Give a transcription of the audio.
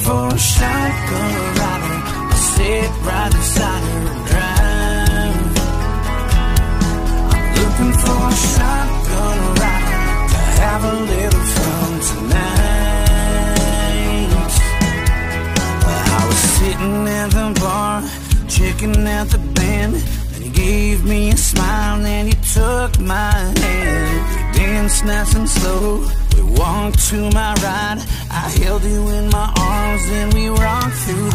for a shotgun rider to sit right beside her and drive. I'm looking for a shotgun rider to have a little fun tonight. I was sitting at the bar, checking out the band, and you gave me a smile and you took my hand. We danced nice and slow, we walked to my ride, I held you in my arms and we rocked through